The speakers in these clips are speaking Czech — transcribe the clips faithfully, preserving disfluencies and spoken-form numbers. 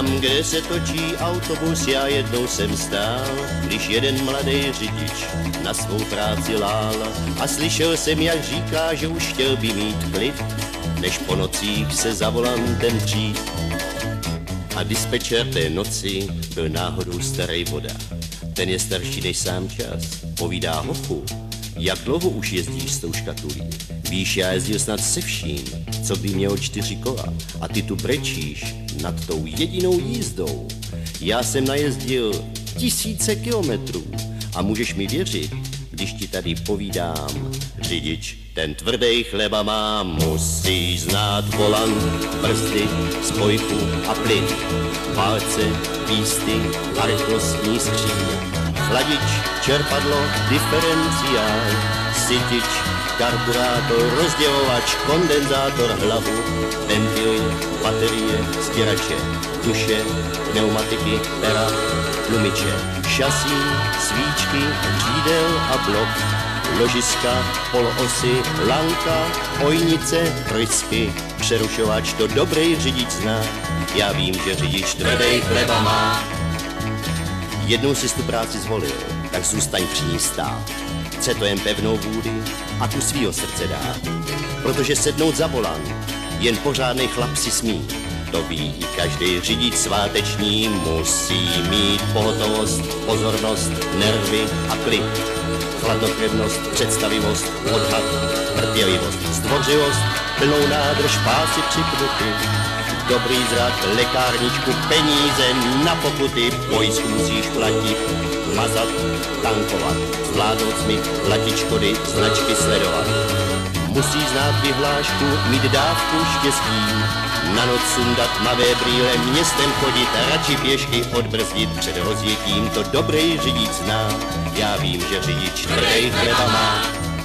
Tam, kde se točí autobus, já jednou jsem stál, když jeden mladý řidič na svou práci lál. A slyšel jsem, jak říká, že už chtěl by mít klid, než po nocích se za volantem dřít. A dispečer té noci byl náhodou starý voda. Ten je starší než sám čas. Povídá: hochu, jak dlouho už jezdíš s tou škatulí? Víš, já jezdil snad se vším, co by mělo čtyři kola. A ty tu brečíš nad tou jedinou jízdou. Já jsem najezdil tisíce kilometrů. A můžeš mi věřit, když ti tady povídám, řidič ten tvrdý chleba má. Musíš znát volant, brzdy, spojku a plyn, palce, písty a rychlostní skříně, chladič, čerpadlo, diferenciál, sytič, karburátor, rozdělovač, kondenzátor, hlavu, ventily, baterie, stěrače, duše, pneumatiky, pera, tlumiče, šasí, svíčky, řídel a blok, ložiska, poloosy, lanka, ojnice, prysky, přerušovač, to dobrý řidič zná. Já vím, že řidič tvrdý chleba má. Jednou si tu práci zvolil, tak zůstaň při ní stát. Chce to jen pevnou vůli a tu svýho srdce dát. Protože sednout za volant jen pořádnej chlap si smí. To ví i každý řidič sváteční. Musí mít pohotovost, pozornost, nervy a klid, chladnokrevnost, představivost, odhad, trpělivost, zdvořilost, plnou nádrž, pásy připnuty, dobrý zrak, lékárničku, peníze na pokuty, pojistku musíš platit, mazat, tankovat, zvládnout smyk, platit škody, značky sledovat. Musí znát vyhlášku, mít dávku štěstí, na noc sundat tmavé brýle, městem chodit, radši pěšky odbrzdit před rozjetím, to dobrý řidič zná. Já vím, že řidič tvrdý chleba má.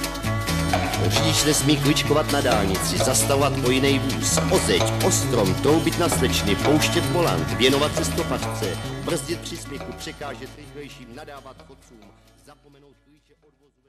Řidič nesmí kličkovat na dálnici, zastavovat o jiný vůz, o zeď, o strom, troubit na slečny, pouštět volant, věnovat se stopařce, brzdit při smyku, překážet rychlejším, nadávat chodcům, zapomenout klíče od vozu.